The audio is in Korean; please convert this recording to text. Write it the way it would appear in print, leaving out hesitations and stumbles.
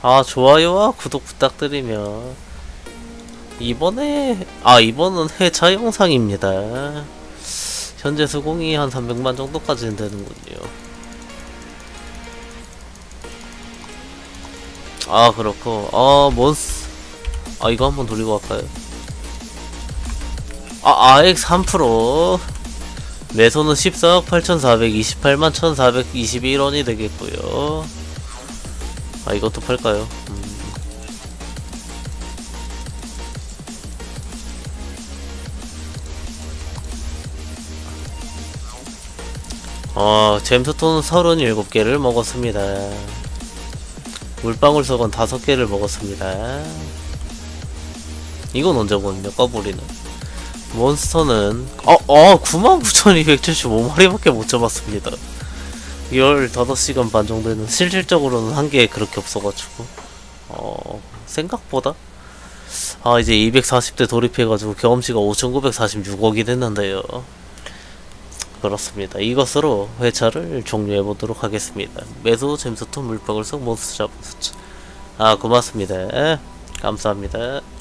아, 좋아요와 구독 부탁드리며 이번에 이번은 회차 영상입니다. 현재 수공이 한 300만 정도까지는 되는군요. 아, 그렇고 이거 한번 돌리고 갈까요? AX 3% 매소는 14억 8428만 1421원이 되겠고요. 이것도 팔까요? 잼스톤 37개를 먹었습니다. 물방울석은 5개를 먹었습니다. 이건 언제 보는요? 꺼부리는 몬스터는 99,275마리밖에 못 잡았습니다. 15시간 반 정도에는 실질적으로는 한 게 그렇게 없어가지고 생각보다 이제 240대 돌입해가지고 경험치가 5,946억이 됐는데요. 그렇습니다. 이것으로 회차를 종료해보도록 하겠습니다. 매수 잼스톤 물방울석 몬스터 잡은 수치. 고맙습니다. 감사합니다.